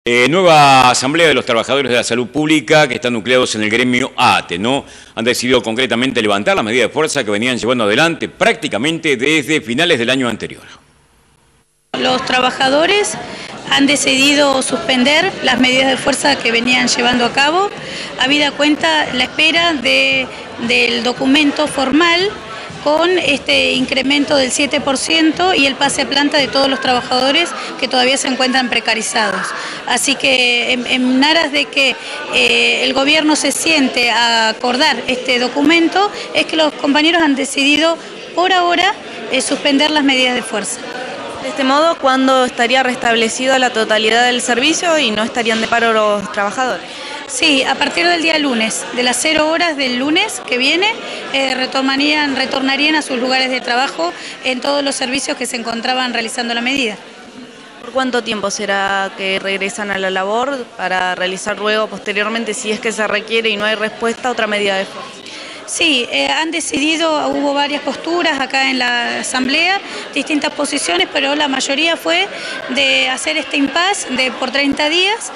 Nueva asamblea de los trabajadores de la salud pública que están nucleados en el gremio ATE, ¿no? Han decidido concretamente levantar las medidas de fuerza que venían llevando adelante prácticamente desde finales del año anterior. Los trabajadores han decidido suspender las medidas de fuerza que venían llevando a cabo, habida cuenta la espera del documento formal con este incremento del 7% y el pase a planta de todos los trabajadores que todavía se encuentran precarizados. Así que en aras de que el gobierno se siente a acordar este documento, es que los compañeros han decidido por ahora suspender las medidas de fuerza. De este modo, ¿cuándo estaría restablecida la totalidad del servicio y no estarían de paro los trabajadores? Sí, a partir del día lunes, de las 0 horas del lunes que viene, retornarían a sus lugares de trabajo en todos los servicios que se encontraban realizando la medida. ¿Por cuánto tiempo será que regresan a la labor para realizar luego, posteriormente, si es que se requiere y no hay respuesta, otra medida de fuerza? Sí, han decidido, hubo varias posturas acá en la asamblea, distintas posiciones, pero la mayoría fue de hacer este impasse por 30 días,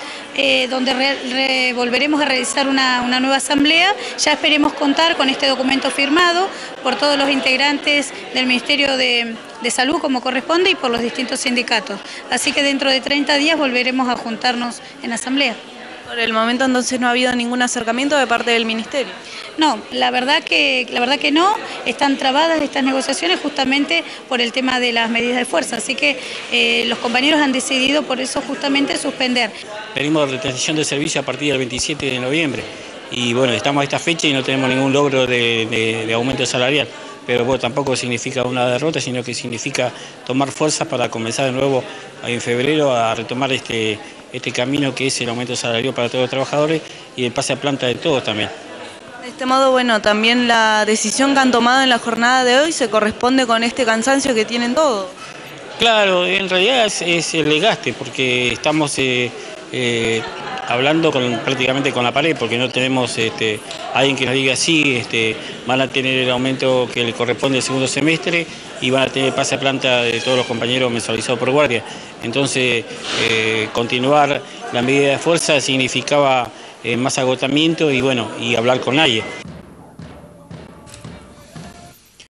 donde volveremos a realizar una nueva asamblea. Ya esperemos contar con este documento firmado por todos los integrantes del Ministerio de Salud como corresponde y por los distintos sindicatos. Así que dentro de 30 días volveremos a juntarnos en asamblea. Por el momento entonces no ha habido ningún acercamiento de parte del Ministerio. No, la verdad que no, están trabadas estas negociaciones justamente por el tema de las medidas de fuerza, así que los compañeros han decidido por eso justamente suspender. Pedimos retención de servicio a partir del 27 de noviembre y bueno, estamos a esta fecha y no tenemos ningún logro de aumento salarial, pero bueno, tampoco significa una derrota, sino que significa tomar fuerzas para comenzar de nuevo en febrero a retomar este camino que es el aumento salarial para todos los trabajadores y el pase a planta de todos también. De este modo, bueno, también la decisión que han tomado en la jornada de hoy se corresponde con este cansancio que tienen todos. Claro, en realidad es el desgaste, porque estamos hablando prácticamente con la pared, porque no tenemos alguien que nos diga sí, van a tener el aumento que le corresponde al segundo semestre y van a tener pase a planta de todos los compañeros mensualizados por guardia. Entonces, continuar la medida de fuerza significaba más agotamiento y bueno, y hablar con nadie.